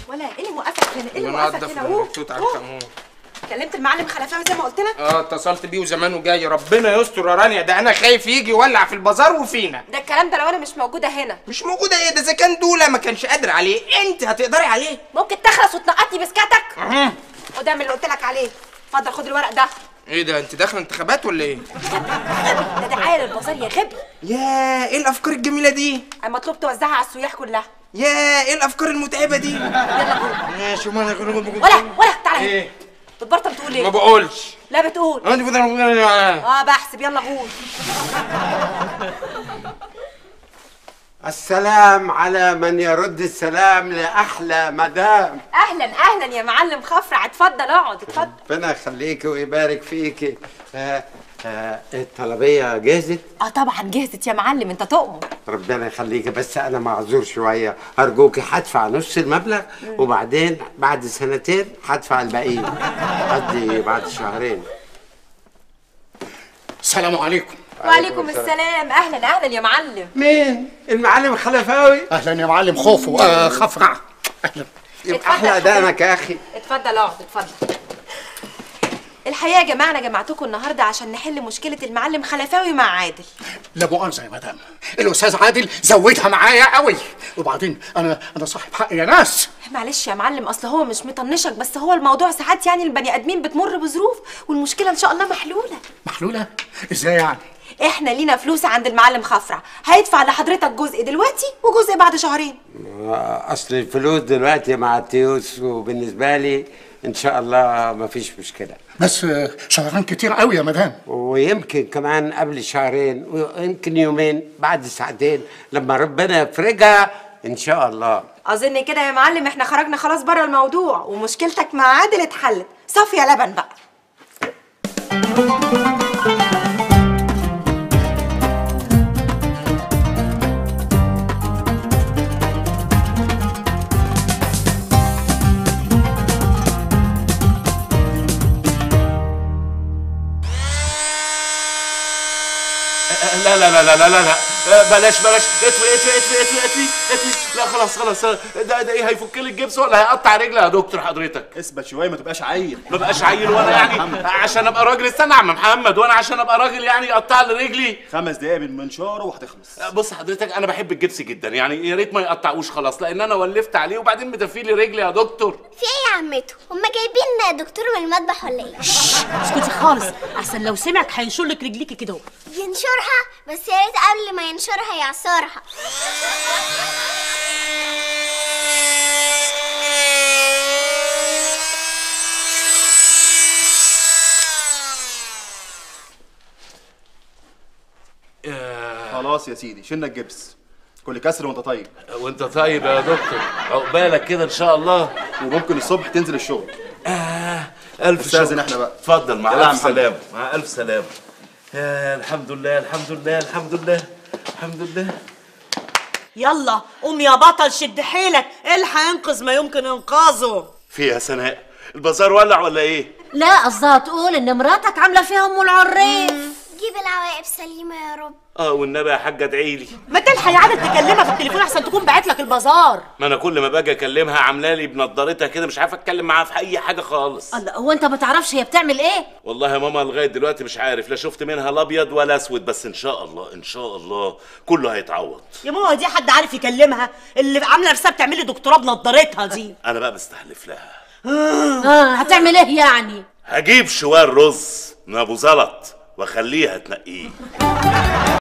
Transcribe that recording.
ولا ايه اللي موقفك هنا؟ ايه اللي موقفك هنا؟ قوم. كلمت المعلم خلفاوي زي ما قلت لك؟ اتصلت بيه وزمانه جاي. ربنا يستر يا رانيا، ده انا خايف يجي يولع في البازار وفينا. ده الكلام ده لو انا مش موجوده هنا. مش موجوده ايه؟ ده اذا كان دوله ما كانش قادر عليه، انت هتقدري عليه؟ ممكن تخلص وتنقطني بسكاتك؟ وده من اللي قلت لك عليه. اتفضل خد الورق ده. ايه ده؟ انت داخله انتخابات ولا ايه؟ ده دعايه للبازار يا غبي. ياه ايه الافكار الجميله دي؟ مطلوب توزعها على السياح كلها. ياه ايه الافكار المتعبه دي؟ يلا قول. ماشي. ولا تعالى. ايه؟ بتبطل تقول ايه؟ ما بقولش. لا بتقول. بحسب. يلا قول. السلام على من يرد السلام لأحلى مدام. اهلا اهلا يا معلم خفرع، اتفضل اقعد اتفضل. ربنا يخليكي ويبارك فيكي. الطلبية جهزت؟ طبعا جهزت يا معلم، انت تؤمر. ربنا يخليكي، بس أنا معذور شوية، أرجوكي هدفع نص المبلغ وبعدين بعد سنتين هدفع الباقيين، قصدي بعد شهرين. السلام عليكم. وعليكم السلام. اهلا اهلا يا معلم. مين؟ المعلم خلفاوي؟ اهلا يا معلم خوفو. خفرع. اهلا. يبقى احلى ادانك يا اخي. اتفضل اقعد اتفضل. الحقيقه يا جماعه انا جمعتكم النهارده عشان نحل مشكله المعلم خلفاوي مع عادل. لا مؤاخذه يا مدام، الاستاذ عادل زودها معايا قوي، وبعدين انا صاحب حق يا ناس. معلش يا معلم، اصل هو مش مطنشك، بس هو الموضوع ساعات يعني البني ادمين بتمر بظروف والمشكله ان شاء الله محلوله. محلوله؟ ازاي يعني؟ احنا لينا فلوس عند المعلم خفرع، هيدفع لحضرتك جزء دلوقتي وجزء بعد شهرين. اصل الفلوس دلوقتي مع التيوس، وبالنسبه لي ان شاء الله مفيش مشكله. بس شهرين كتير قوي يا مدام. ويمكن كمان قبل شهرين، ويمكن يومين، بعد ساعتين لما ربنا يفرجها ان شاء الله. اظن كده يا معلم احنا خرجنا خلاص بره الموضوع، ومشكلتك مع عادل اتحلت. صافي يا لبن بقى. لا لا لا لا لا لا بلاش اطفي. لا خلاص ده ايه، هيفك لي الجبس ولا هيقطع رجلي يا دكتور حضرتك؟ اثبت شويه، ما تبقاش عيل. ما بقاش عيل وانا يعني عشان ابقى راجل. استنى يا عم محمد، وانا عشان ابقى راجل يعني يقطع لي رجلي؟ 5 دقايق من منشاره وهتخلص. بص حضرتك، انا بحب الجبس جدا، يعني يا ريت ما يقطعوش خلاص، لان انا ولفت عليه وبعدين مدفي لي رجلي يا دكتور. في ايه يا عمته؟ هما جايبين دكتور من المطبخ ولا ايه؟ اسكتي خالص، احسن لو سمعك هينشر لك رجليكي كده اهو. ينشرها؟ بس يا ريت قبل ما ينشرها يعصرها. خلاص يا سيدي، شلنا الجبس. كل كسر وانت طيب. وانت طيب يا دكتور، عقبالك كده ان شاء الله. وممكن الصبح تنزل الشغل. الف استاذن احنا بقى. اتفضل. مع الف سلامه. مع الف سلامه. الحمد لله الحمد لله الحمد لله الحمد لله. يلا قوم يا بطل، شد حيلك، الحق انقذ ما يمكن انقاذه. في يا سناء، البازار ولع ولا ايه؟ لا، قصدها تقول ان مراتك عامله فيها ام العريف. جيب العواقب سليمه يا رب. والنبي يا حاجه ادعي لي. ما تلحق يا عادل تكلمها في التليفون احسن تكون باعت لك البازار. ما انا كل ما باجي اكلمها عامله لي بنضارتها كده، مش عارف اتكلم معاها في اي حاجه خالص. الله، هو انت ما تعرفش هي بتعمل ايه؟ والله يا ماما لغايه دلوقتي مش عارف، لا شفت منها لا ابيض ولا اسود، بس ان شاء الله ان شاء الله كله هيتعوض. يا ماما دي حد عارف يكلمها؟ اللي عامله نفسها بتعمل لي دكتوراه بنضارتها دي. انا بقى بستحلف لها. هتعمل ايه يعني؟ هجيب شوال رز من ابو زلط واخليها تنقيه.